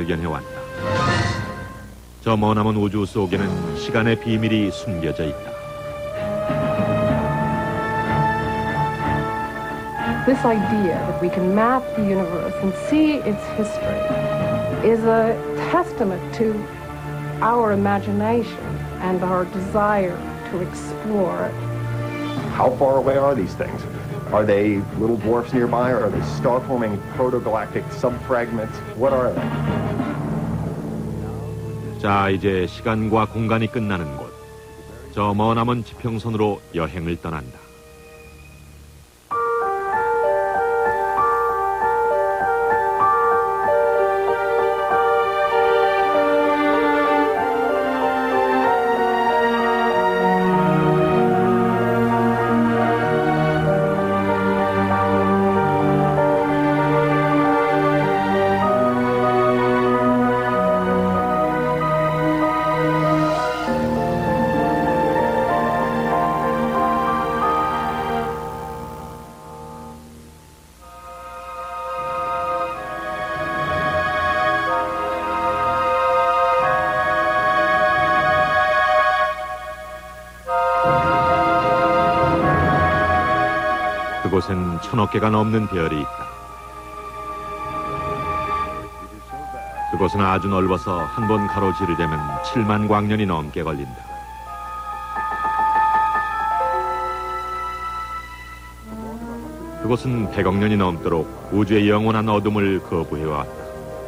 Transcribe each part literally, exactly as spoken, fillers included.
발견해왔다. 저 머나먼 우주 속에는 시간의 비밀이 숨겨져 있다. This idea that we can map the universe and see its history is a testament to our imagination and our desire to explore it. How far away are these things? Are they little dwarfs nearby, or are they star-forming protogalactic subfragments? What are they? 자, 이제 시간과 공간이 끝나는 곳. 저 머나먼 지평선으로 여행을 떠난다. 그곳엔 천억 개가 넘는 별이 있다. 그곳은 아주 넓어서 한 번 가로지르려면 칠만 광년이 넘게 걸린다. 그곳은 백억 년이 넘도록 우주의 영원한 어둠을 거부해왔다.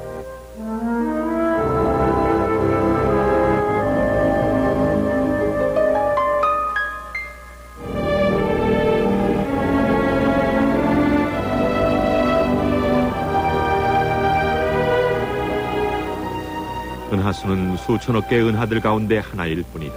은하수는 수천억 개의 은하들 가운데 하나일 뿐이다.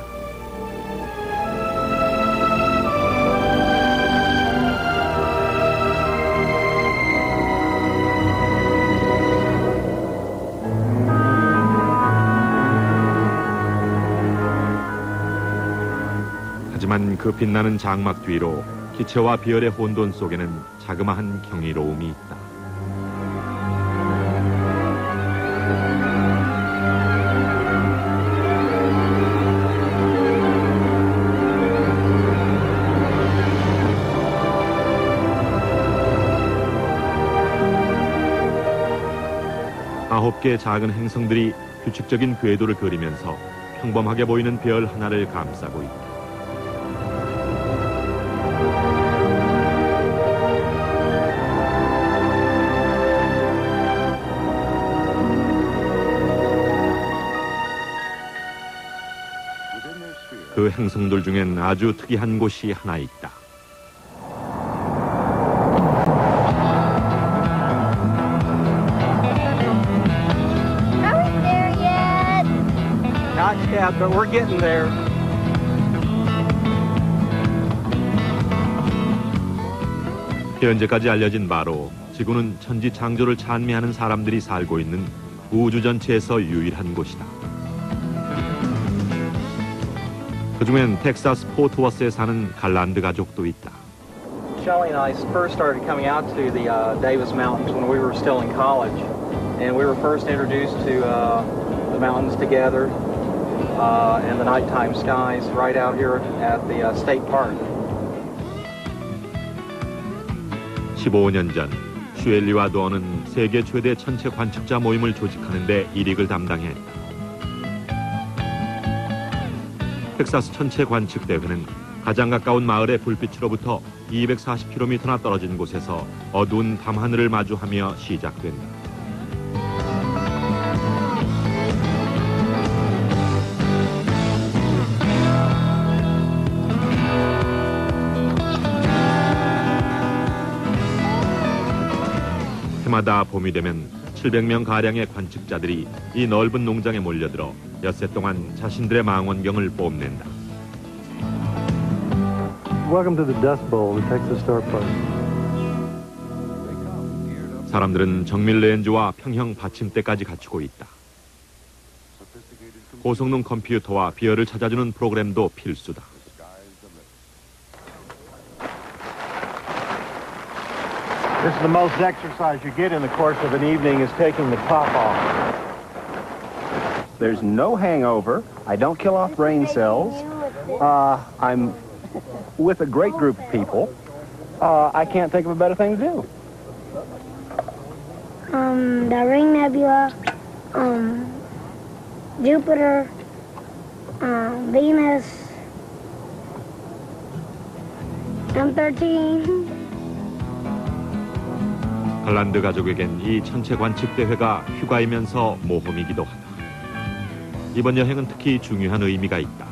하지만 그 빛나는 장막 뒤로 기체와 비열의 혼돈 속에는 자그마한 경이로움이 있다. 아홉 개의 작은 행성들이 규칙적인 궤도를 그리면서 평범하게 보이는 별 하나를 감싸고 있다. 그 행성들 중엔 아주 특이한 곳이 하나 있다. But we're getting there. 현재까지 알려진 바로 지구는 천지 창조를 찬미하는 사람들이 살고 있는 우주 전체에서 유일한 곳이다. 그중엔 텍사스 포트워스에 사는 갈란드 가족도 있다. Shelley and I first started coming out to the uh, Davis Mountains when we were still in college, and we were first introduced to uh, the mountains together. Uh, and the nighttime skies right out here at the uh, state park. 십오 년 전 슈엘리와 도어는 세계 최대 천체 관측자 모임을 조직하는 데 일익을 담당했다. 텍사스 천체 관측 대회는 가장 가까운 마을의 불빛으로부터 이백사십 킬로미터나 떨어진 곳에서 어두운 밤하늘을 마주하며 시작된다. 해마다 봄이 되면 칠백 명 가량의 관측자들이 이 넓은 농장에 몰려들어 엿새 동안 자신들의 망원경을 뽐낸다. Welcome to the Dust Bowl, the Texas Star Park. 사람들은 정밀 렌즈와 평형 받침대까지 갖추고 있다. 고성능 컴퓨터와 비열을 찾아주는 프로그램도 필수다. This is the most exercise you get in the course of an evening is taking the top off. There's no hangover. I don't kill off brain cells. Uh, I'm with a great group of people. Uh, I can't think of a better thing to do. Um, the Ring Nebula, um, Jupiter, um, Venus, M thirteen. 갈란드 가족에겐 이 천체 관측 대회가 휴가이면서 모험이기도 하다. 이번 여행은 특히 중요한 의미가 있다.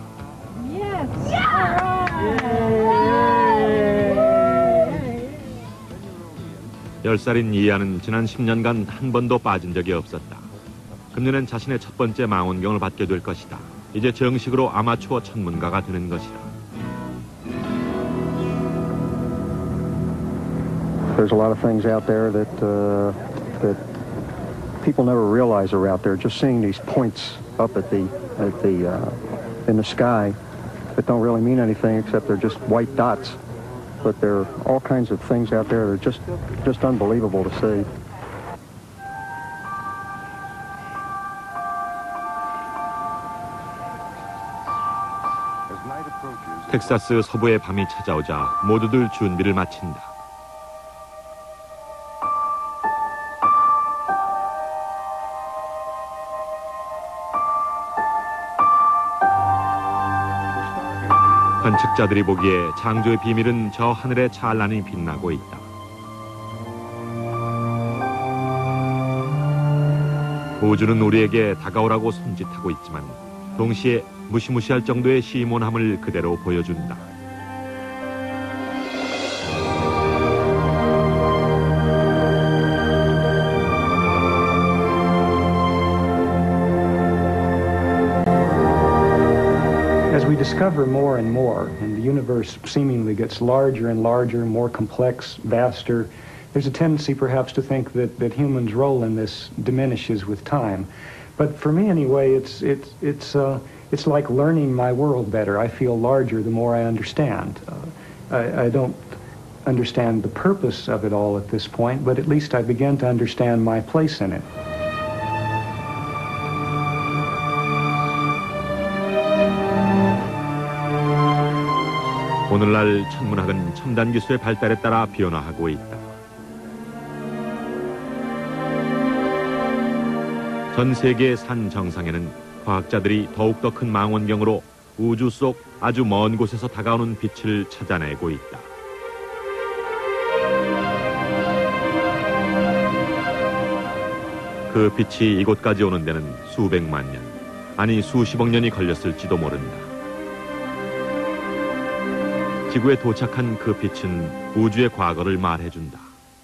열 살인 이하는 지난 십 년간 한 번도 빠진 적이 없었다. 금년엔 자신의 첫 번째 망원경을 받게 될 것이다. 이제 정식으로 아마추어 천문가가 되는 것이다. There's a lot of things out there that uh, that people never realize are out there. Just seeing these points up at the at the uh, in the sky that don't really mean anything except they're just white dots. But there are all kinds of things out there that are just just unbelievable to see. 텍사스 서부의 밤이 찾아오자 모두들 준비를 마친다. 관측자들이 보기에 창조의 비밀은 저 하늘에 찬란히 빛나고 있다. 우주는 우리에게 다가오라고 손짓하고 있지만 동시에 무시무시할 정도의 시몬함을 그대로 보여준다. As we discover more and more, and the universe seemingly gets larger and larger, more complex, vaster, there's a tendency perhaps to think that, that humans' role in this diminishes with time. But for me anyway, it's, it's, it's, uh, it's like learning my world better. I feel larger the more I understand. Uh, I, I don't understand the purpose of it all at this point, but at least I begin to understand my place in it. 오늘날 천문학은 첨단 기술의 발달에 따라 변화하고 있다. 전 세계의 산 정상에는 과학자들이 더욱더 큰 망원경으로 우주 속 아주 먼 곳에서 다가오는 빛을 찾아내고 있다. 그 빛이 이곳까지 오는 데는 수백만 년, 아니 수십억 년이 걸렸을지도 모른다. 지구에 도착한 그 빛은 우주의 과거를 말해준다.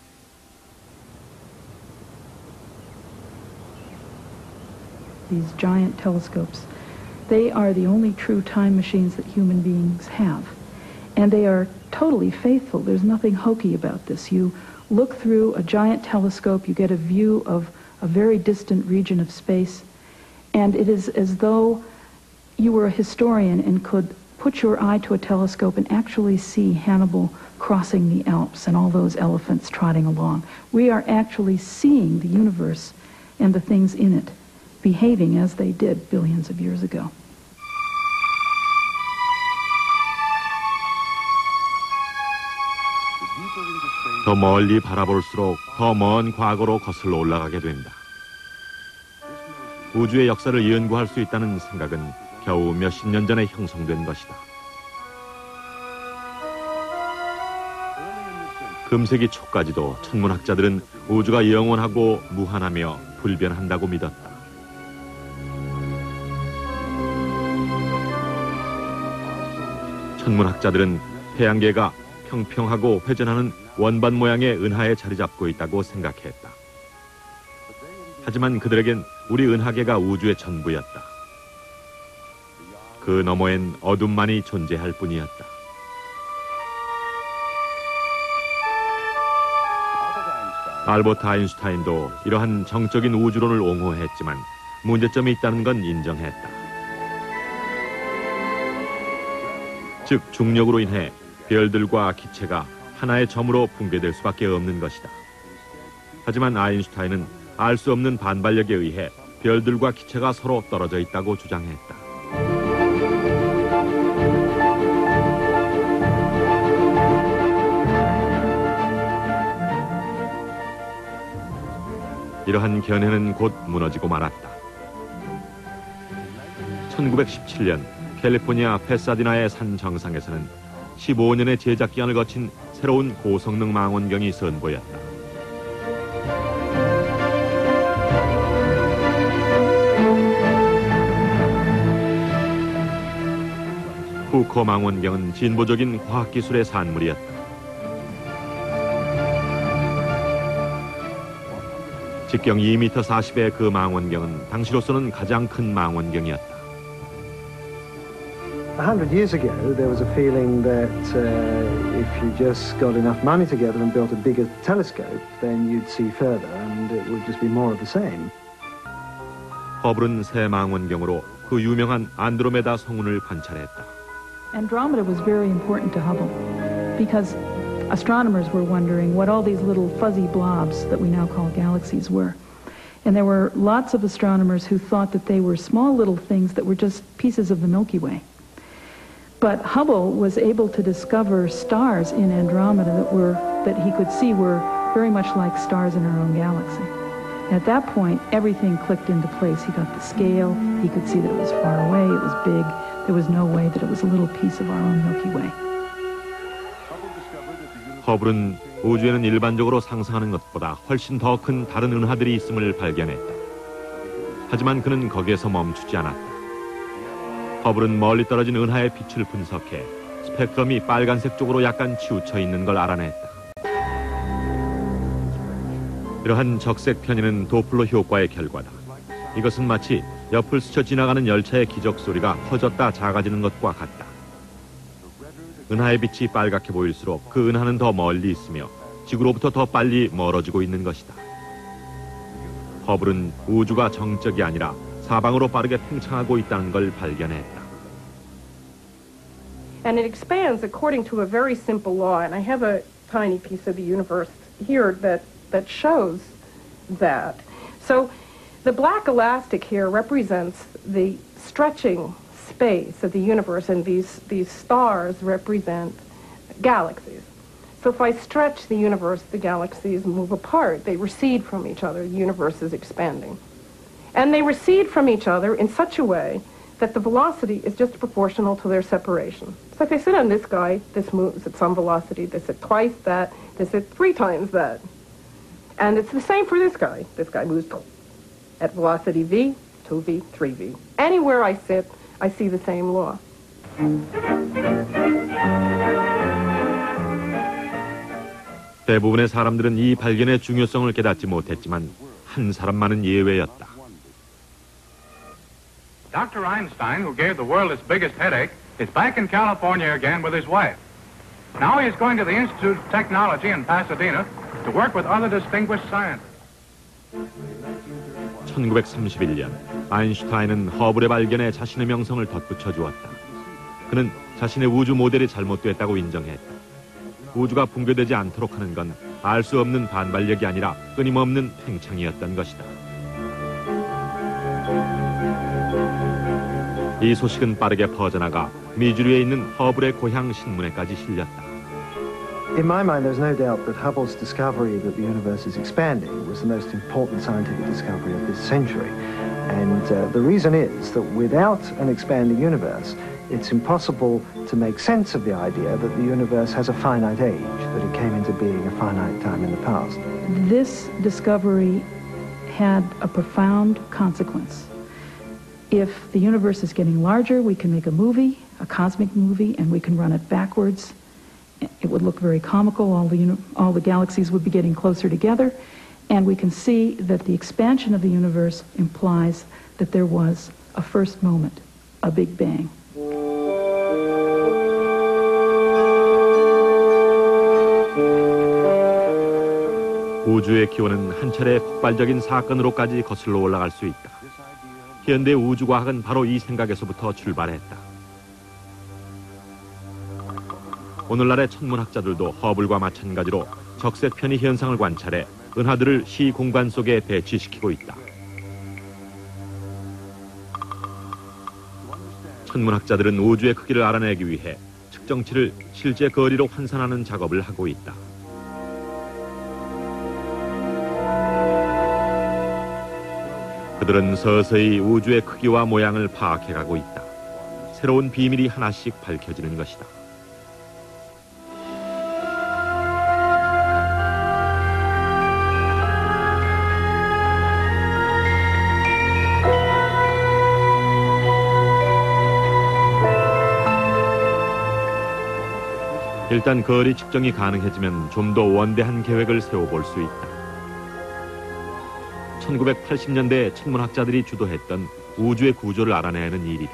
These giant telescopes, they are the only true time machines that human beings have. And they are totally faithful. There's nothing hokey about this. You look through a giant telescope, you get a view of a very distant region of space, and it is as though you were a historian and could put your eye to a telescope and actually see Hannibal crossing the Alps and all those elephants trotting along. We are actually seeing the universe and the things in it behaving as they did billions of years ago. 더 멀리 바라볼수록 더 먼 과거로 거슬러 올라가게 된다. 우주의 역사를 연구할 수 있다는 생각은 겨우 몇십 년 전에 형성된 것이다. 금세기 초까지도 천문학자들은 우주가 영원하고 무한하며 불변한다고 믿었다. 천문학자들은 태양계가 평평하고 회전하는 원반 모양의 은하에 자리 잡고 있다고 생각했다. 하지만 그들에겐 우리 은하계가 우주의 전부였다. 그 너머엔 어둠만이 존재할 뿐이었다. 알버트 아인슈타인도 이러한 정적인 우주론을 옹호했지만 문제점이 있다는 건 인정했다. 즉 중력으로 인해 별들과 기체가 하나의 점으로 붕괴될 수밖에 없는 것이다. 하지만 아인슈타인은 알 수 없는 반발력에 의해 별들과 기체가 서로 떨어져 있다고 주장했다. 이러한 견해는 곧 무너지고 말았다. 천구백십칠 년 캘리포니아 패사디나의 산 정상에서는 십오 년의 제작 기간을 거친 새로운 고성능 망원경이 선보였다. 후커 망원경은 진보적인 과학기술의 산물이었다. 직경 이 미터 사십의 그 망원경은 당시로서는 가장 큰 망원경이었다. A hundred years ago, there was a feeling that uh, if you just got enough money together and built a bigger telescope, then you'd see further, and it would just be more of the same. 허블은 새 망원경으로 그 유명한 안드로메다 성운을 관찰했다. Andromeda was very important to Hubble because astronomers were wondering what all these little fuzzy blobs that we now call galaxies were. And there were lots of astronomers who thought that they were small little things that were just pieces of the Milky Way. But Hubble was able to discover stars in Andromeda that were that he could see were very much like stars in our own galaxy. And at that point, everything clicked into place. He got the scale. He could see that it was far away. It was big. There was no way that it was a little piece of our own Milky Way. 허블은 우주에는 일반적으로 상상하는 것보다 훨씬 더 큰 다른 은하들이 있음을 발견했다. 하지만 그는 거기에서 멈추지 않았다. 허블은 멀리 떨어진 은하의 빛을 분석해 스펙트럼이 빨간색 쪽으로 약간 치우쳐 있는 걸 알아냈다. 이러한 적색 편의는 도플러 효과의 결과다. 이것은 마치 옆을 스쳐 지나가는 열차의 기적 소리가 커졌다 작아지는 것과 같다. 은하의 빛이 빨갛게 보일수록 그 은하는 더 멀리 있으며 지구로부터 더 빨리 멀어지고 있는 것이다. 허블은 우주가 정적이 아니라 사방으로 빠르게 팽창하고 있다는 걸 발견했다. And it expands according to a very simple law, and I have a tiny piece of the universe here that, that shows that. So the black elastic here represents the stretching space of the universe, and these, these stars represent galaxies. So if I stretch the universe, the galaxies move apart. They recede from each other. The universe is expanding. And they recede from each other in such a way that the velocity is just proportional to their separation. So if I sit on this guy, this moves at some velocity, this at twice that, this at three times that. And it's the same for this guy. This guy moves at velocity v, two v, three v. Anywhere I sit, I see the same law. 대부분의 사람들은 이 발견의 중요성을 깨닫지 못했지만 한 사람만은 예외였다. Doctor Einstein, who gave the world its biggest headache, is back in California again with his wife. Now he is going to the Institute of Technology in Pasadena to work with other distinguished scientists. 천구백삼십일 년 아인슈타인은 허블의 발견에 자신의 명성을 덧붙여 주었다. 그는 자신의 우주 모델이 잘못됐다고 인정했다. 우주가 붕괴되지 않도록 하는 건 알 수 없는 반발력이 아니라 끊임없는 팽창이었던 것이다. 이 소식은 빠르게 퍼져나가 미주리에 있는 허블의 고향 신문에까지 실렸다. In my mind, there's no doubt that Hubble's discovery that the universe is expanding was the most important scientific discovery of this century. And uh, the reason is that without an expanding universe, it's impossible to make sense of the idea that the universe has a finite age, that it came into being a finite time in the past. This discovery had a profound consequence. If the universe is getting larger, we can make a movie, a cosmic movie, and we can run it backwards. It would look very comical. All the, uni all the galaxies would be getting closer together. And we can see that the expansion of the universe implies that there was a first moment, a Big Bang. 우주의 기원은 한 차례 폭발적인 사건으로까지 거슬러 올라갈 수 있다. 현대 우주과학은 바로 이 생각에서부터 출발했다. 오늘날의 천문학자들도 허블과 마찬가지로 적색 편의 현상을 관찰해 은하들을 시공간 속에 배치시키고 있다. 천문학자들은 우주의 크기를 알아내기 위해 측정치를 실제 거리로 환산하는 작업을 하고 있다. 그들은 서서히 우주의 크기와 모양을 파악해가고 있다. 새로운 비밀이 하나씩 밝혀지는 것이다. 일단 거리 측정이 가능해지면 좀 더 원대한 계획을 세워볼 수 있다. 천구백팔십 년대 천문학자들이 주도했던 우주의 구조를 알아내는 일이다.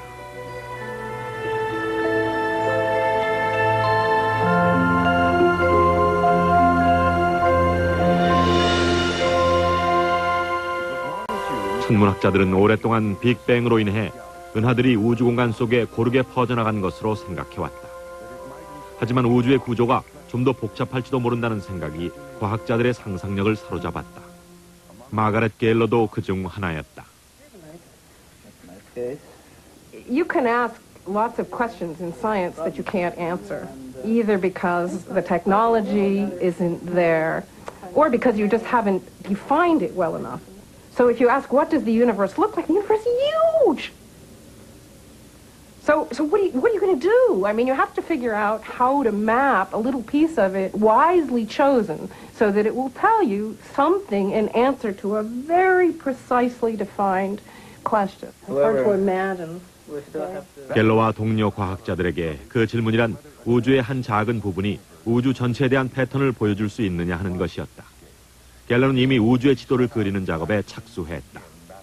천문학자들은 오랫동안 빅뱅으로 인해 은하들이 우주 공간 속에 고르게 퍼져나간 것으로 생각해왔다. 하지만 우주의 구조가 좀 더 복잡할지도 모른다는 생각이 과학자들의 상상력을 사로잡았다. 마가렛 게일러도 그중 하나였다. You can ask lots of questions in science that you can't answer, either because the technology isn't there, or because you just haven't defined it well enough. So if you ask, what does the universe look like? The universe is huge. So, so what are you, what are you going to do? I mean, you have to figure out how to map a little piece of it, wisely chosen, so that it will tell you something in answer to a very precisely defined question. It's hard to imagine. 갤러와 동료 과학자들에게 그 질문이란 우주의 한 작은 부분이 우주 전체에 대한 패턴을 보여줄 수 있느냐 하는 것이었다. 갤러는 이미 우주의 지도를 그리는 작업에 착수했다.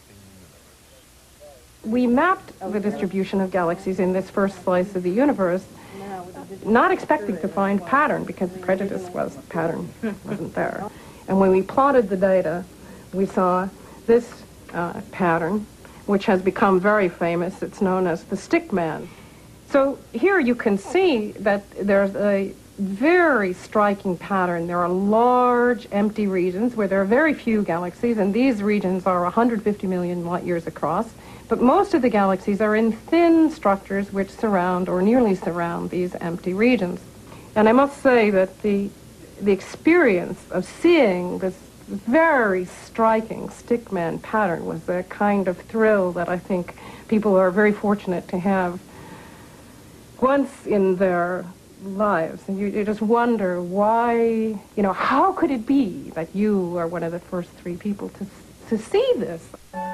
We mapped the distribution of galaxies in this first slice of the universe, not expecting to find pattern because the prejudice was pattern wasn't there. And when we plotted the data, we saw this uh, pattern, which has become very famous. It's known as the stick man. So here you can see that there's a very striking pattern. There are large empty regions where there are very few galaxies, and these regions are one hundred fifty million light years across. But most of the galaxies are in thin structures which surround or nearly surround these empty regions. And I must say that the, the experience of seeing this very striking stickman pattern was the kind of thrill that I think people are very fortunate to have once in their lives. And you, you just wonder why, you know, how could it be that you are one of the first three people to, to see this?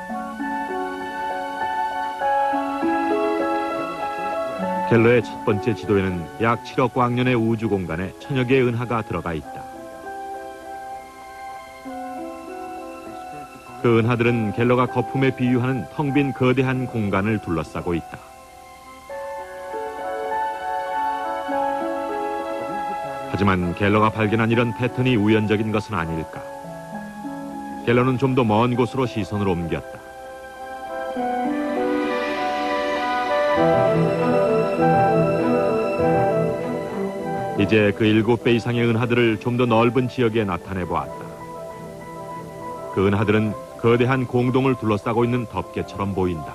갤러의 첫 번째 지도에는 약 칠억 광년의 우주 공간에 천여 개의 은하가 들어가 있다. 그 은하들은 갤러가 거품에 비유하는 텅 빈 거대한 공간을 둘러싸고 있다. 하지만 갤러가 발견한 이런 패턴이 우연적인 것은 아닐까. 갤러는 좀 더 먼 곳으로 시선을 옮겼다. 이제 그 일곱 배 이상의 은하들을 좀 더 넓은 지역에 나타내 보았다. 그 은하들은 거대한 공동을 둘러싸고 있는 덮개처럼 보인다.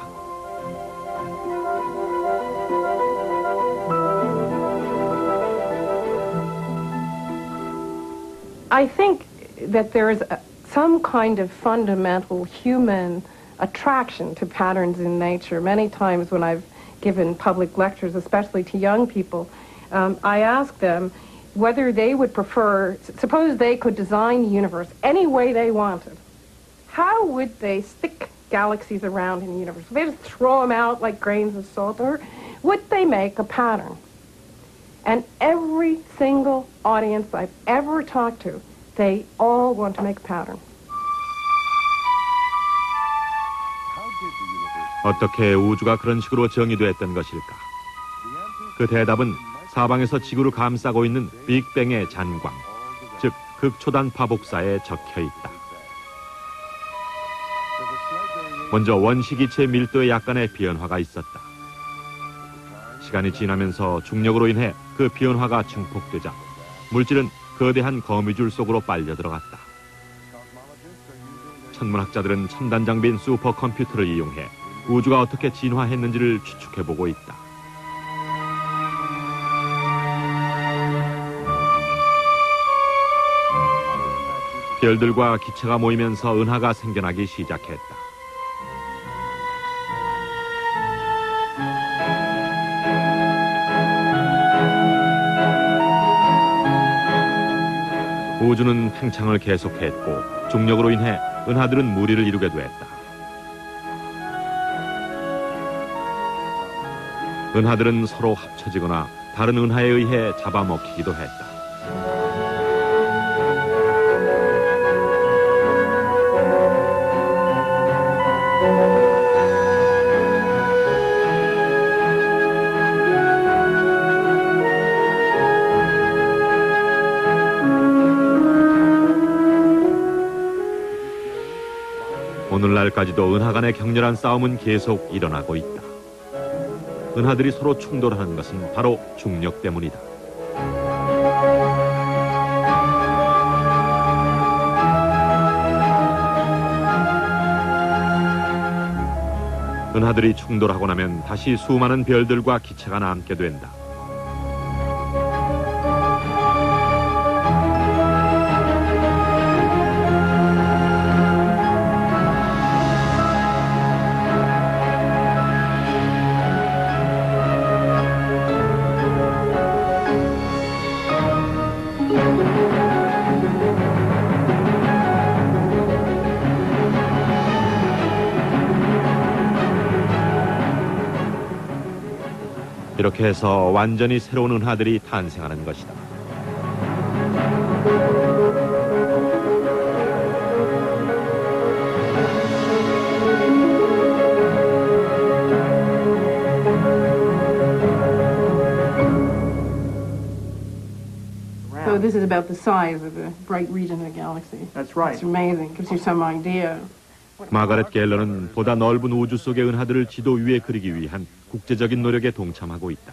I think that there is a, some kind of fundamental human attraction to patterns in nature. Many times when I've given public lectures, especially to young people, um, I ask them whether they would prefer, suppose they could design the universe any way they wanted, how would they stick galaxies around in the universe? Would they just throw them out like grains of salt, or would they make a pattern? And every single audience I've ever talked to, they all want to make a pattern. 어떻게 우주가 그런 식으로 정의됐던 것일까? 그 대답은 사방에서 지구를 감싸고 있는 빅뱅의 잔광, 즉 극초단 파복사에 적혀 있다. 먼저 원시기체 밀도의 약간의 변화가 있었다. 시간이 지나면서 중력으로 인해 그 변화가 증폭되자 물질은 거대한 거미줄 속으로 빨려 들어갔다. 천문학자들은 첨단 장비인 슈퍼컴퓨터를 이용해 우주가 어떻게 진화했는지를 추측해보고 있다. 별들과 기체가 모이면서 은하가 생겨나기 시작했다. 우주는 팽창을 계속했고 중력으로 인해 은하들은 무리를 이루게 됐다. 은하들은 서로 합쳐지거나 다른 은하에 의해 잡아먹히기도 했다. 오늘날까지도 은하 간의 격렬한 싸움은 계속 일어나고 있다. 은하들이 서로 충돌하는 것은 바로 중력 때문이다. 은하들이 충돌하고 나면 다시 수많은 별들과 기체가 남게 된다. 이렇게 해서 완전히 새로운 은하들이 탄생하는 것이다. So this is about the size of the bright region of the galaxy. That's right. It's amazing. Gives you some idea. 마가렛 갤러는 보다 넓은 우주 속의 은하들을 지도 위에 그리기 위한 국제적인 노력에 동참하고 있다.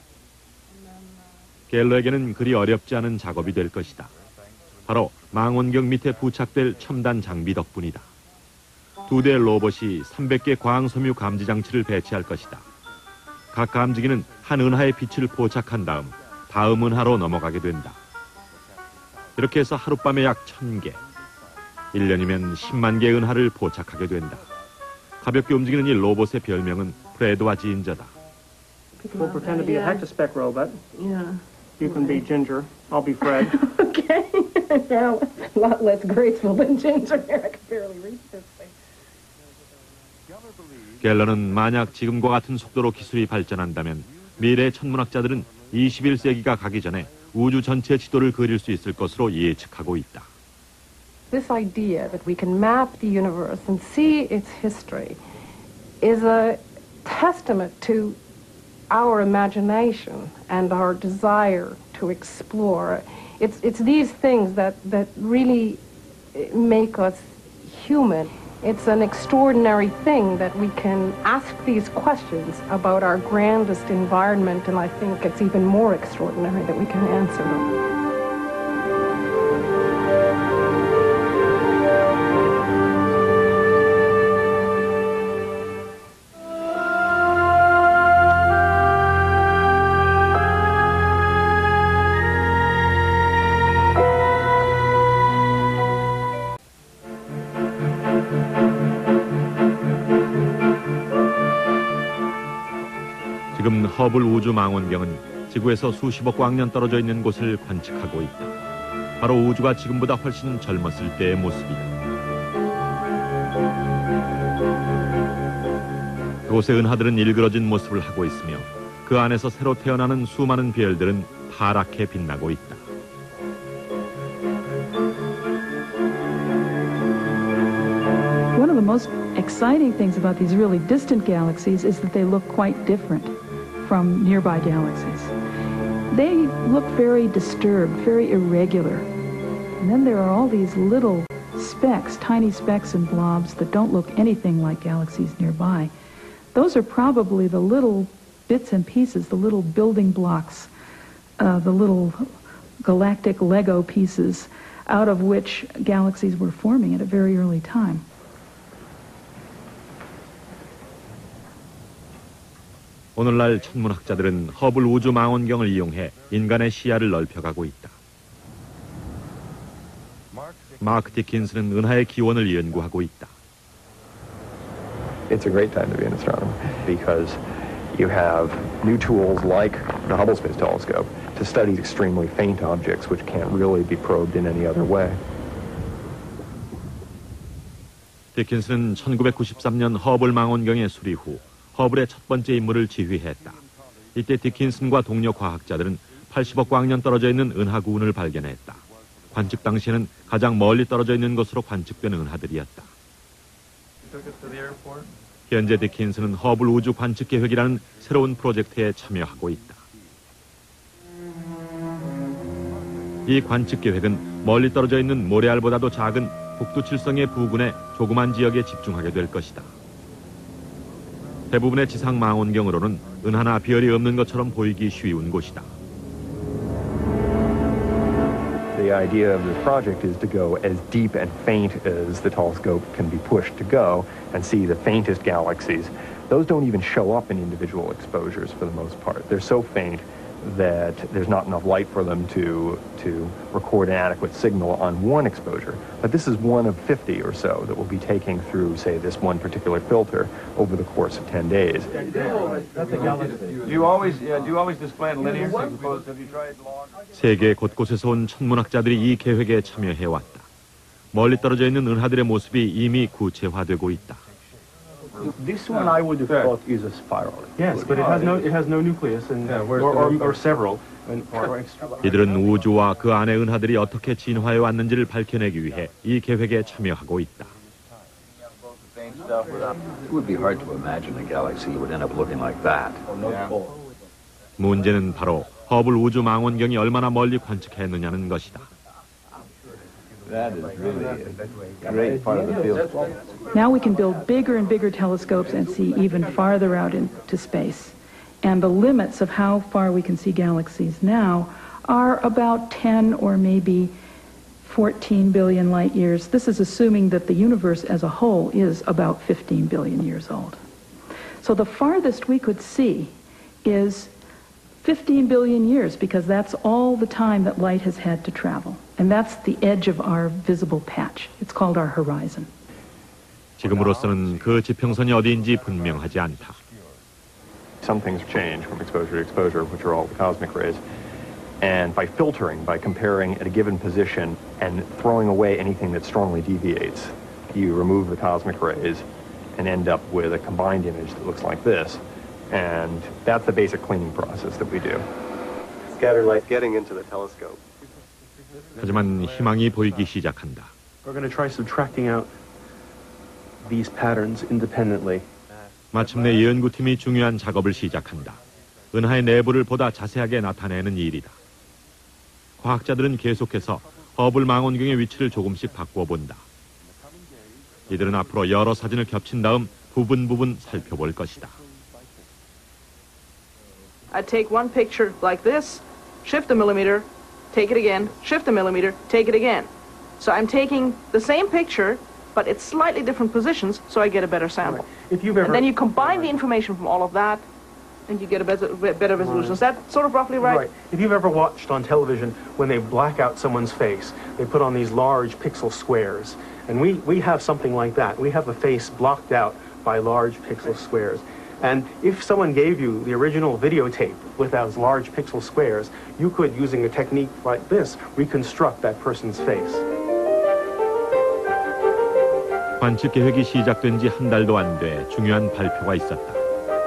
갤러에게는 그리 어렵지 않은 작업이 될 것이다. 바로 망원경 밑에 부착될 첨단 장비 덕분이다. 두 대의 로봇이 삼백 개 광섬유 감지 장치를 배치할 것이다. 각 감지기는 한 은하의 빛을 포착한 다음 다음 은하로 넘어가게 된다. 이렇게 해서 하룻밤에 약 천 개, 일 년이면 십만 개의 은하를 포착하게 된다. 가볍게 움직이는 이 로봇의 별명은 프레드와 진저다. We'll pretend to be a hectospec robot. Yeah. You can be Ginger. I'll be Fred. Okay. Now, a lot less graceful than Ginger here. I could barely reach this thing. 갤러는 만약 지금과 같은 속도로 기술이 발전한다면 미래의 천문학자들은 이십일 세기가 가기 전에 우주 전체 지도를 그릴 수 있을 것으로 예측하고 있다. This idea that we can map the universe and see its history is a testament to our imagination and our desire to explore. It's, it's these things that, that really make us human. It's an extraordinary thing that we can ask these questions about our grandest environment, and I think it's even more extraordinary that we can answer them. 지금 허블 우주 망원경은 지구에서 수십억 광년 떨어져 있는 곳을 관측하고 있다. 바로 우주가 지금보다 훨씬 젊었을 때의 모습이다. 그곳의 은하들은 일그러진 모습을 하고 있으며 그 안에서 새로 태어나는 수많은 별들은 파랗게 빛나고 있다. One of the most exciting things about these really distant galaxies is that they look quite different from nearby galaxies. They look very disturbed, very irregular. And then there are all these little specks, tiny specks and blobs that don't look anything like galaxies nearby. Those are probably the little bits and pieces, the little building blocks, uh, the little galactic Lego pieces out of which galaxies were forming at a very early time. 오늘날 천문학자들은 허블 우주 망원경을 이용해 인간의 시야를 넓혀가고 있다. 마크 디킨스는 은하의 기원을 연구하고 있다. It's a great time to be an astronomer because you have new tools like the Hubble Space Telescope to study extremely faint objects which can't really be probed in any other way. 디킨스는 천구백구십삼 년 허블 망원경의 수리 후 허블의 첫 번째 임무를 지휘했다. 이때 디킨슨과 동료 과학자들은 팔십억 광년 떨어져 있는 은하구운을 발견했다. 관측 당시에는 가장 멀리 떨어져 있는 것으로 관측된 은하들이었다. 현재 디킨슨은 허블 우주 관측 계획이라는 새로운 프로젝트에 참여하고 있다. 이 관측 계획은 멀리 떨어져 있는 모래알보다도 작은 북두 칠성의 부근의 조그만 지역에 집중하게 될 것이다. 대부분의 지상 망원경으로는 은하나 별이 없는 것처럼 보이기 쉬운 곳이다. The idea of this project is to go as deep and faint as the telescope can be pushed to go and see the faintest galaxies. Those don't even show up in individual exposures for the most part. They're so faint that there's not enough light for them to, to record an adequate signal on one exposure. But this is one of fifty or so that we'll be taking through, say, this one particular filter over the course of ten days. That's a galaxy. Do you always, yeah, do you always display it linear? As opposed, have you tried log? 세계 곳곳에서 온 천문학자들이 이 계획에 참여해왔다. 멀리 떨어져 있는 은하들의 모습이 이미 구체화되고 있다. This one I would have thought is a spiral. Yes, but it has no it has no nucleus and or, or, or several. And, or 이들은 우주와 그 안의 은하들이 어떻게 진화해 왔는지를 밝혀내기 위해 이 계획에 참여하고 있다. It would be hard to imagine a galaxy would end up looking like that. 문제는 바로 허블 우주 망원경이 얼마나 멀리 관측했느냐는 것이다. That is really a great part of the field. Now we can build bigger and bigger telescopes and see even farther out into space. And the limits of how far we can see galaxies now are about ten or maybe fourteen billion light years. This is assuming that the universe as a whole is about fifteen billion years old. So the farthest we could see is fifteen billion years, because that's all the time that light has had to travel. And that's the edge of our visible patch. It's called our horizon. 지금으로서는 그 지평선이 어디인지 분명하지 않다. Some things change from exposure to exposure, which are all the cosmic rays. And by filtering, by comparing at a given position and throwing away anything that strongly deviates, you remove the cosmic rays and end up with a combined image that looks like this. And that's the basic cleaning process that we do. Scattered light getting into the telescope. 하지만 희망이 보이기 시작한다. We're going to try subtracting out these patterns independently. 마침내 연구팀이 중요한 작업을 시작한다. 은하의 내부를 보다 자세하게 나타내는 일이다. 과학자들은 계속해서 허블 망원경의 위치를 조금씩 바꾸어 본다. 이들은 앞으로 여러 사진을 겹친 다음 부분 부분 살펴볼 것이다. I take one picture like this, shift a millimeter, take it again, shift a millimeter, take it again. So I'm taking the same picture, but it's slightly different positions, so I get a better sample. If you've ever, and then you combine the information from all of that, and you get a better, better resolution. Is that sort of roughly right? Right. If you've ever watched on television when they black out someone's face, they put on these large pixel squares. And we, we have something like that. We have a face blocked out by large pixel squares. And if someone gave you the original videotape with those large pixel squares, you could, using a technique like this, reconstruct that person's face. 관측 계획이 시작된 지 한 달도 안 돼 중요한 발표가 있었다.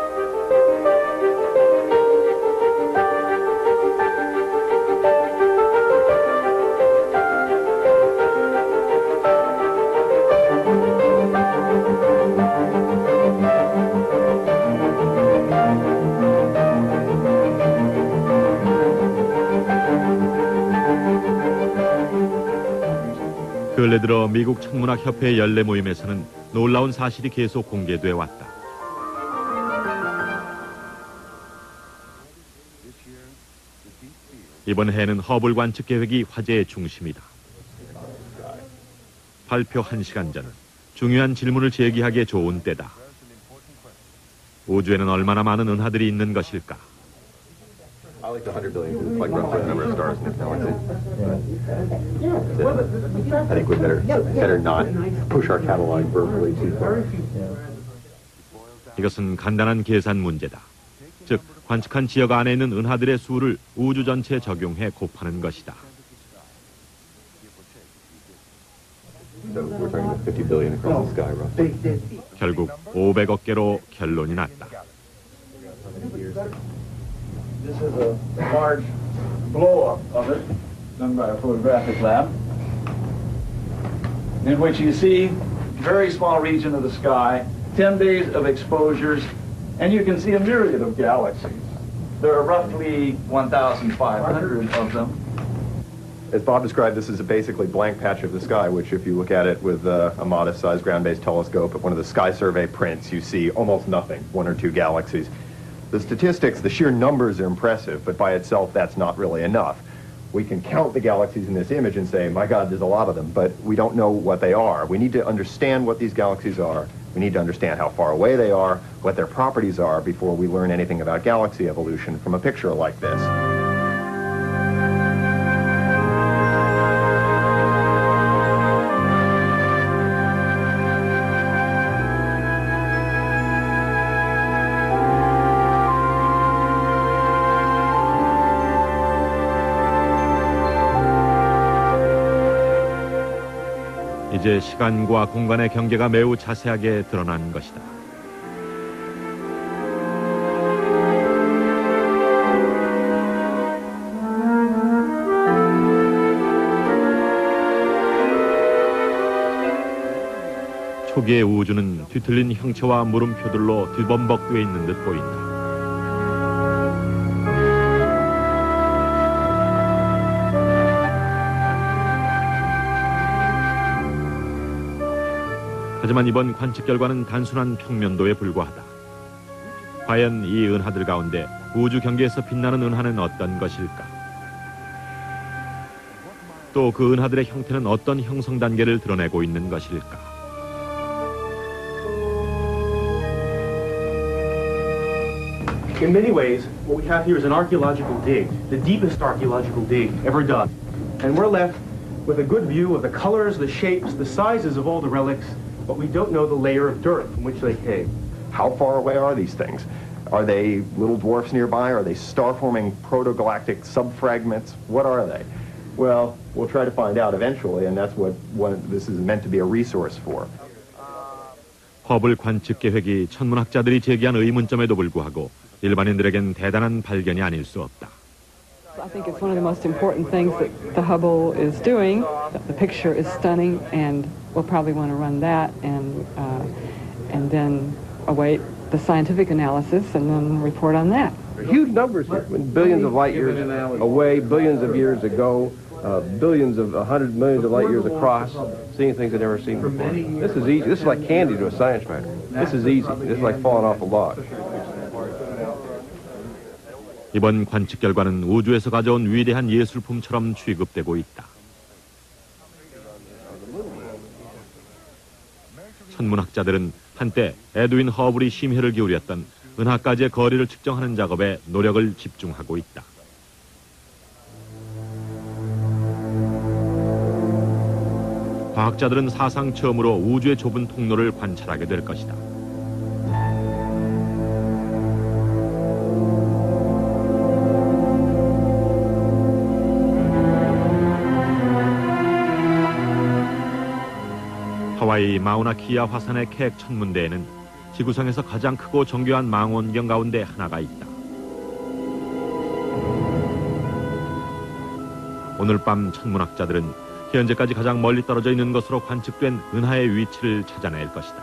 근래 들어 미국 천문학협회 연례 모임에서는 놀라운 사실이 계속 공개돼 왔다. 이번 해는 허블 관측 계획이 화제의 중심이다. 발표 한 시간 전 중요한 질문을 제기하기에 좋은 때다. 우주에는 얼마나 많은 은하들이 있는 것일까? I like the one hundred billion because it's like roughly the number of stars in the galaxy. So I think we better better not push our catalog verbally too far. 이것은 간단한 계산 문제다. 즉, 관측한 지역 안에 있는 은하들의 수를 우주 전체에 적용해 곱하는 것이다. So we're talking about fifty billion across the sky, roughly. 결국 오백억 개로 결론이 났다. This is a large blow-up of it, done by a photographic lab, in which you see very small region of the sky, ten days of exposures, and you can see a myriad of galaxies. There are roughly one thousand five hundred of them. As Bob described, this is a basically blank patch of the sky, which if you look at it with uh, a modest-sized ground-based telescope at one of the Sky Survey prints, you see almost nothing, one or two galaxies. The statistics, the sheer numbers are impressive, but by itself, that's not really enough. We can count the galaxies in this image and say, my God, there's a lot of them, but we don't know what they are. We need to understand what these galaxies are. We need to understand how far away they are, what their properties are, before we learn anything about galaxy evolution from a picture like this. 이제 시간과 공간의 경계가 매우 자세하게 드러난 것이다. 초기의 우주는 뒤틀린 형체와 물음표들로 뒤범벅되어 있는 듯 보인다. 하지만 이번 관측 결과는 단순한 평면도에 불과하다. 과연 이 은하들 가운데 우주 경계에서 빛나는 은하는 어떤 것일까? 또 그 은하들의 형태는 어떤 형성 단계를 드러내고 있는 것일까? In many ways, what we have here is an archaeological dig, the deepest archaeological dig ever done. And we're left with a good view of the colors, the shapes, the sizes of all the relics, but we don't know the layer of dirt from which they came. How far away are these things? Are they little dwarfs nearby? Are they star-forming protogalactic subfragments? What are they? Well, we'll try to find out eventually, and that's what, what this is meant to be a resource for. 허블 관측 계획이 천문학자들이 제기한 의문점에도 불구하고 일반인들에겐 대단한 발견이 아닐 수 없다. I think it's one of the most important things that the Hubble is doing. The picture is stunning, and we'll probably want to run that and uh, and then await the scientific analysis and then report on that. Huge numbers here, billions of light years away, billions of years ago, uh, billions of uh, hundreds, millions of light years across, seeing things they've never seen before. This is easy. This is like candy to a science writer. This is easy. This is like falling off a log. 이번 관측 결과는 우주에서 가져온 위대한 예술품처럼 취급되고 있다. 천문학자들은 한때 에드윈 허블이 심혈을 기울였던 은하까지의 거리를 측정하는 작업에 노력을 집중하고 있다. 과학자들은 사상 처음으로 우주의 좁은 통로를 관찰하게 될 것이다. 하와이 마우나키아 화산의 케익 천문대에는 지구상에서 가장 크고 정교한 망원경 가운데 하나가 있다. 오늘 밤 천문학자들은 현재까지 가장 멀리 떨어져 있는 것으로 관측된 은하의 위치를 찾아낼 것이다.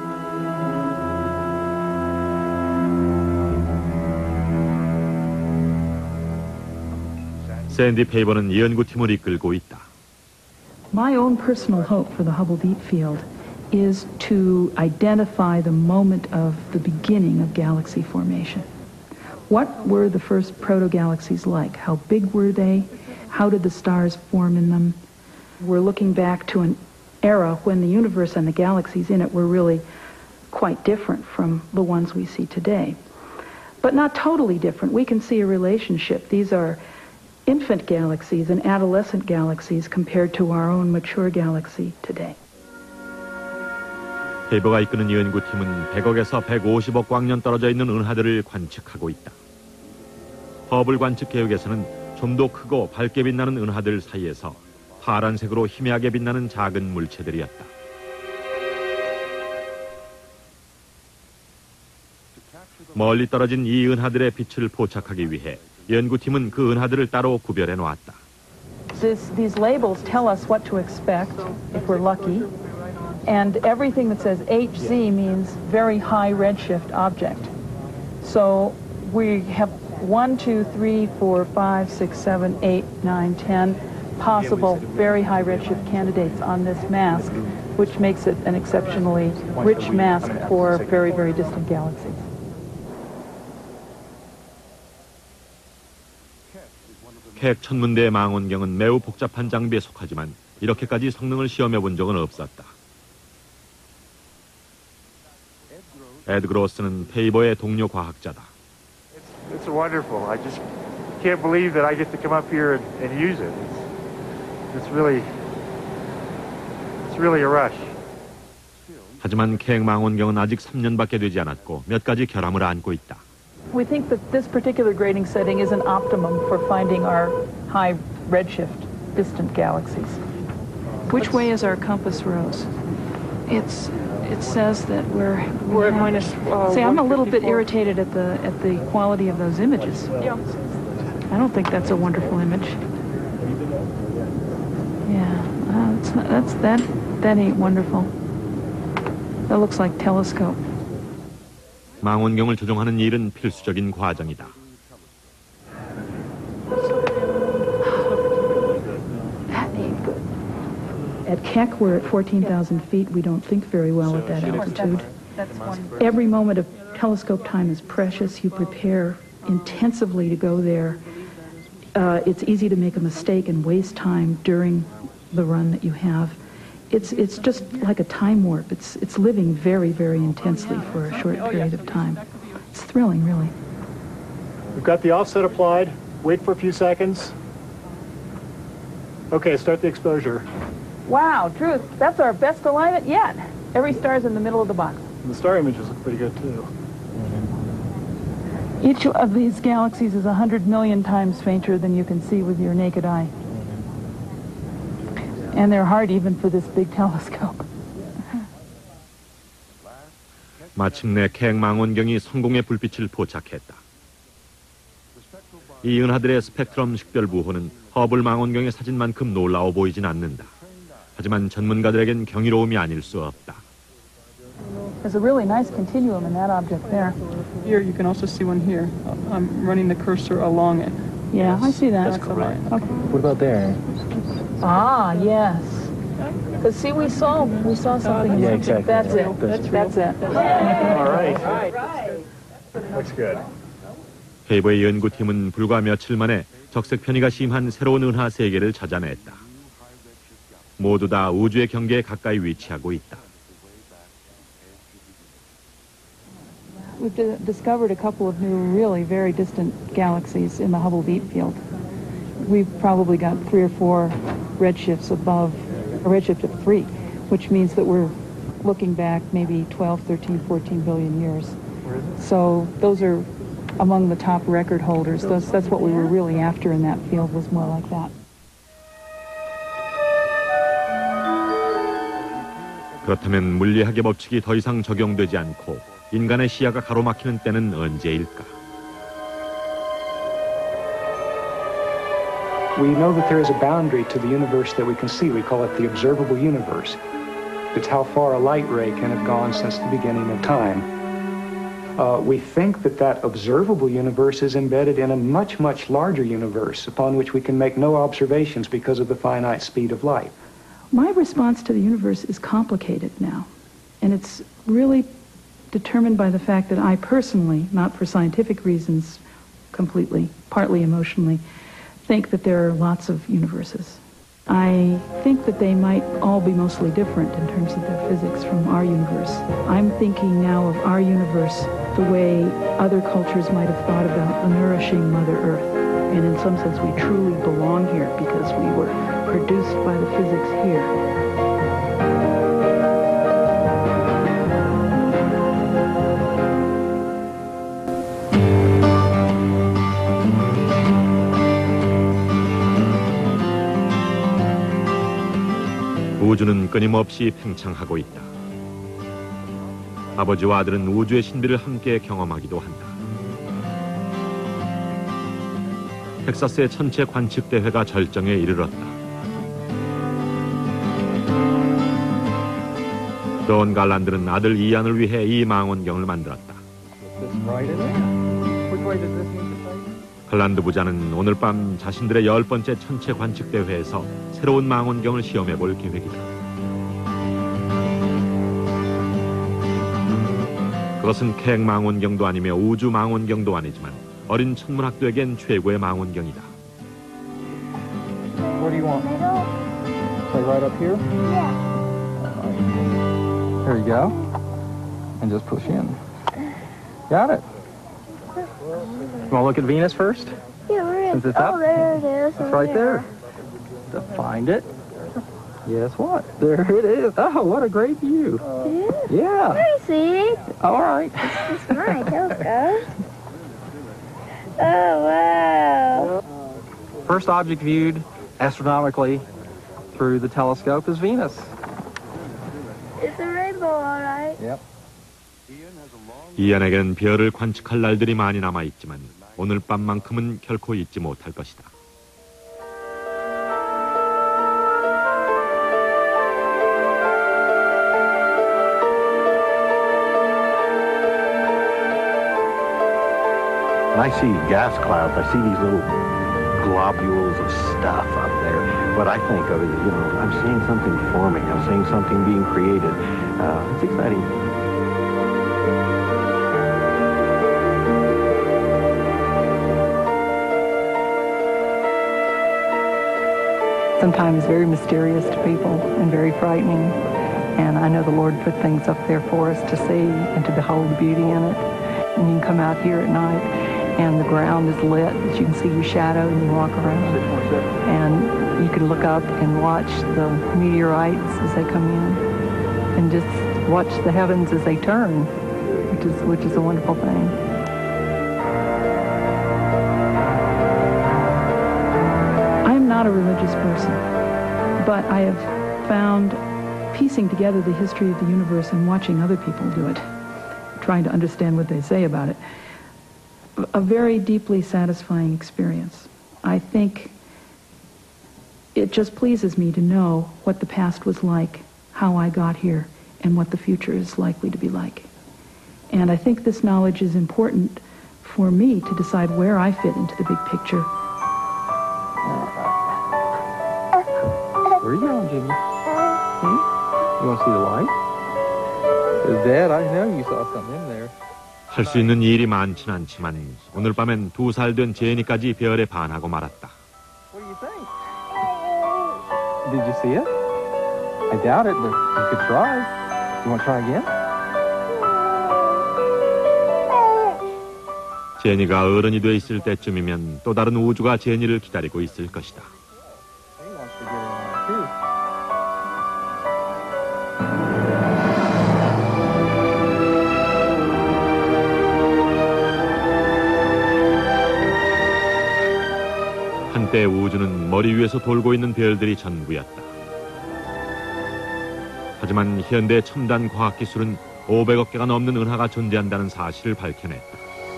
샌디 페이버는 이 연구팀을 이끌고 있다. My own personal hope for the Hubble Deep Field is to identify the moment of the beginning of galaxy formation. What were the first proto-galaxies like? How big were they? How did the stars form in them? We're looking back to an era when the universe and the galaxies in it were really quite different from the ones we see today. but not totally different. We can see a relationship. These are infant galaxies and adolescent galaxies compared to our own mature galaxy today. 헤이버가 이끄는 이 연구팀은 백억에서 백오십억 광년 떨어져 있는 은하들을 관측하고 있다. 허블 관측 계획에서는 좀 더 크고 밝게 빛나는 은하들 사이에서 파란색으로 희미하게 빛나는 작은 물체들이었다. 멀리 떨어진 이 은하들의 빛을 포착하기 위해 연구팀은 그 은하들을 따로 구별해 놓았다. This, these labels tell us what to expect if we're lucky, and everything that says H Z means very high redshift object. So we have one, two, three, four, five, six, seven, eight, nine, ten possible very high redshift candidates on this mask, which makes it an exceptionally rich mask for very, very distant galaxies. 켑 천문대의 망원경은 매우 복잡한 장비에 속하지만 이렇게까지 성능을 시험해 본 적은 없었다. 에드 그로스는 페이버의 동료 과학자다. It's wonderful. I just can't believe that I get to come up here and, and use it. It's, it's really, it's really a rush. 하지만 켑 망원경은 아직 삼 년밖에 되지 않았고 몇 가지 결함을 안고 있다. We think that this particular grading setting is an optimum for finding our high redshift distant galaxies. Which way is our compass, Rose? It's it says that we're We're at minus, uh, See, I'm a little bit one fifty-four. irritated at the at the quality of those images. Yeah. I don't think that's a wonderful image. Yeah, uh, it's not, that's that that ain't wonderful. That looks like telescope. 망원경을 조종하는 일은 필수적인 과정이다. That ain't good. At Keck, we're at fourteen thousand feet. We don't think very well at that altitude. Every moment of telescope time is precious. You prepare intensively to go there. Uh, it's easy to make a mistake and waste time during the run that you have. It's it's just like a time warp. It's it's living very, very intensely for a short period of time. It's thrilling, really. We've got the offset applied. Wait for a few seconds. Okay, start the exposure. Wow, Truth, that's our best alignment yet. Every star's in the middle of the box. And the star images look pretty good too. Each of these galaxies is one hundred million times fainter than you can see with your naked eye. And they're hard even for this big telescope. 마침내 켑 망원경이 성공의 불빛을 포착했다. 이 은하들의 스펙트럼 식별 부호는 허블 망원경의 사진만큼 놀라워 보이진 않는다. 하지만 전문가들에겐 경이로움이 아닐 수 없다. There's a really nice continuum in that object there. Here, you can also see one here. I'm running the cursor along it. Yeah, I see that. That's correct. Okay. What about there? Ah, yes. Because see, we saw we saw something. Yeah, exactly. That's it. That's That's it. All right. Looks good. 페이버의 연구팀은 불과 며칠 만에 적색 편의가 심한 새로운 은하 세 개를 찾아냈다. 모두 다 우주의 경계에 가까이 위치하고 있다. We've d- discovered a couple of new, really very distant galaxies in the Hubble Deep Field. We've probably got three or four redshifts above a redshift of three, which means that we're looking back maybe twelve, thirteen, fourteen billion years. So those are among the top record holders. Those, that's what we were really after in that field, was more like that. 그렇다면 물리학의 법칙이 더 이상 적용되지 않고 인간의 시야가 가로막히는 때는 언제일까? We know that there is a boundary to the universe that we can see. We call it the observable universe. It's how far a light ray can have gone since the beginning of time. Uh, we think that that observable universe is embedded in a much, much larger universe upon which we can make no observations because of the finite speed of light. My response to the universe is complicated now, and it's really determined by the fact that I personally, not for scientific reasons completely, partly emotionally, think that there are lots of universes. I think that they might all be mostly different in terms of their physics from our universe. I'm thinking now of our universe the way other cultures might have thought about the nourishing Mother Earth. And in some sense, we truly belong here because we were produced by the physics here. 우주는 끊임없이 팽창하고 있다. 아버지와 아들은 우주의 신비를 함께 경험하기도 한다. 텍사스의 천체 관측 대회가 절정에 이르렀다. 돈 갈란드는 아들 이안을 위해 이 망원경을 만들었다. 갈란드 부자는 오늘 밤 자신들의 열 번째 천체 관측 대회에서 새로운 망원경을 시험해 볼 계획이다. 그것은 객 망원경도 아니며 우주 망원경도 아니지만 어린 천문학도에겐 최고의 망원경이다. Where do you want? Play right up here? Yeah. There you go. And just push in. Got it. You want to look at Venus first? Yeah, where is Since it? it's up? Oh, there it is. It's right there. To find it. Guess what? There it is. Oh, what a great view. Yeah. Yeah. I see it. All right. It's my telescope. Oh, wow. First object viewed astronomically through the telescope is Venus. It's a rainbow, all right. Yep. 이안에게는 별을 관측할 날들이 많이 남아있지만 오늘 밤만큼은 결코 잊지 못할 것이다. When I see gas clouds, I see these little globules of stuff up there. What I think of is, you know, I'm seeing something forming. I'm seeing something being created. Uh, it's exciting. Sometimes very mysterious to people and very frightening. And I know the Lord put things up there for us to see and to behold the beauty in it. And you can come out here at night and the ground is lit, that you can see your shadow and you walk around. And you can look up and watch the meteorites as they come in and just watch the heavens as they turn, which is, which is a wonderful thing. I'm not a religious person, but I have found piecing together the history of the universe and watching other people do it, trying to understand what they say about it, a very deeply satisfying experience. I think it just pleases me to know what the past was like, how I got here, and what the future is likely to be like. And I think this knowledge is important for me to decide where I fit into the big picture. Where are you going, Jimmy? Hmm? You want to see the light? Is Dad, I know you saw something in there. 할 수 있는 일이 많진 않지만 오늘 밤엔 두 살 된 제니까지 별에 반하고 말았다. What do you think? Did you see it? I doubt it, but you could try. You want to try again? 제니가 어른이 돼 있을 때쯤이면 또 다른 우주가 제니를 기다리고 있을 것이다. He wants to get in there too. 한때 우주는 머리 위에서 돌고 있는 별들이 전부였다. 하지만 현대 첨단 과학기술은 오백억 개가 넘는 은하가 존재한다는 사실을 밝혀냈다.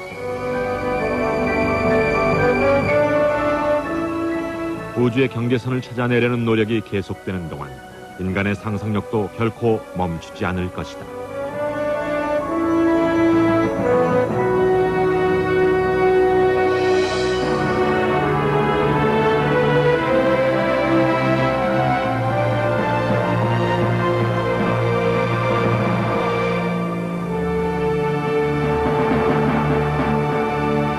우주의 경계선을 찾아내려는 노력이 계속되는 동안 인간의 상상력도 결코 멈추지 않을 것이다.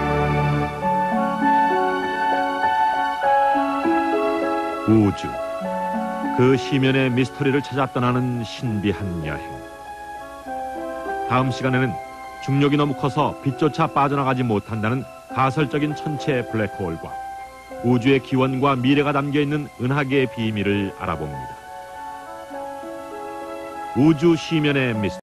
우주, 그 시면의 미스터리를 찾아 떠나는 신비한 여행. 다음 시간에는 중력이 너무 커서 빛조차 빠져나가지 못한다는 가설적인 천체 블랙홀과 우주의 기원과 미래가 담겨있는 은하계의 비밀을 알아봅니다. 우주 시면의 미스터리.